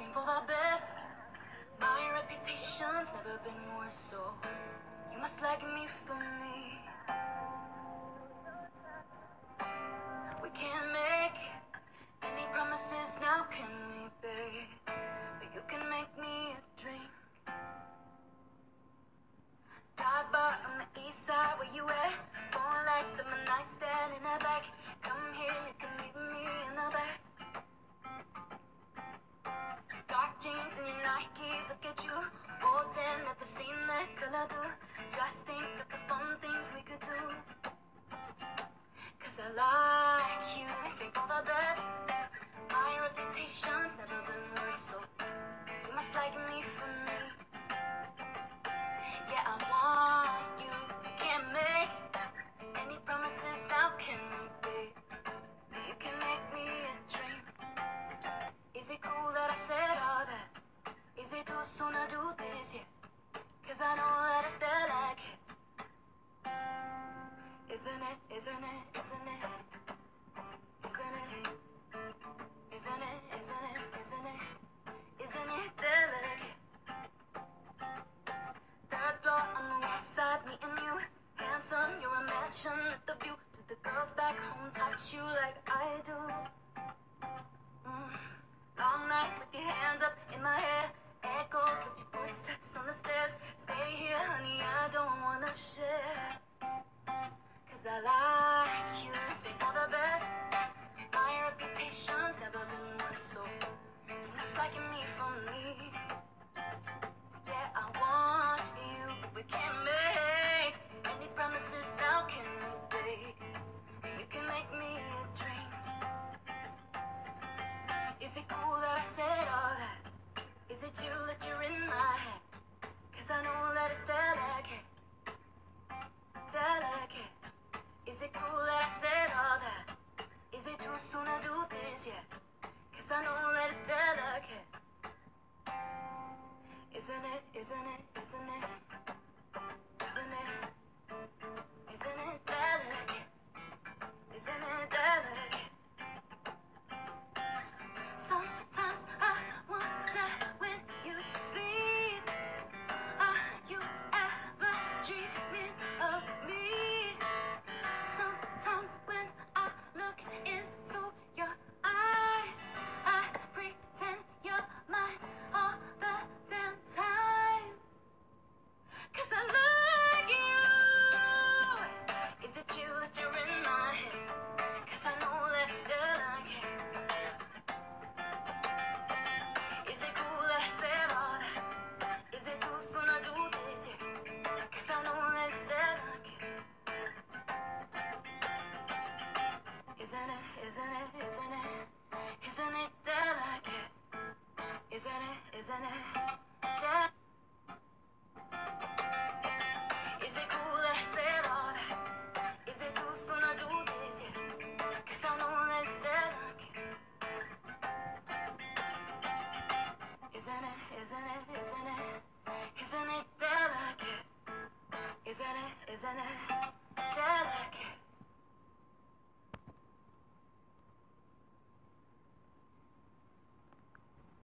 sing for the best. My reputation's never been more so. You must like me for me. We can't make any promises now, can we, babe? But you can make me a drink. Dive bar on the east side, where you at? Phone lights on my nightstand in the back. Come here, you can meet me in the back. Dark jeans and your Nikes, look at you. Old tan, never seen that color do. Just think of the fun things we could do. Cause I like you, think all the best. My reputation's never been worse, so you must like me for me. Yeah, I want you. You can't make any promises now, can we, babe? You can make me a dream. Is it cool that I said all that? Is it too soon to do this yet? Cause I know that I still like it. Isn't it, isn't it, isn't it? Isn't it? Isn't it, isn't it, isn't it? Isn't it delicate? Third floor on the west side, meeting you. Handsome, you're a mansion with the view. Do the girls back home touch you like I do? All night with your hands up in my hair. Echoes of your footsteps on the stairs. Stay here, honey, I don't wanna share. Cause I like you, sing for the best. My reputation's never been worse, so you must like me for me. Yeah, I want you, but we can't make any promises now, can we, babe? You can make me a dream. Is it cool that I said all that? Is it you that you're in my head? Cause I know that it's delicate. Delicate. Is it cool that I said all that? Is it too soon to do this yet? Cause I know that it's delicate. Isn't it, isn't it, isn't it? Isn't it? Isn't it delicate? Isn't it delicate? Sometimes I wonder when you sleep, are you ever dreaming of me? Sometimes when I look into your eyes, I pretend you're mine all the damn time. Cause I like you. Is it you that you're in my head? Cause I know that it's still like it. Is it cool that I said all that? Is it too soon to do this yet? Cause I know that it's still like it. Isn't it, isn't it, isn't it? Isn't it delicate? Isn't it, isn't it delicate? Is it cool that I said all that? Is it too soon to do this yet? Cause I know that it's delicate. Isn't it, isn't it, isn't it? Isn't it delicate? Isn't it, isn't it delicate?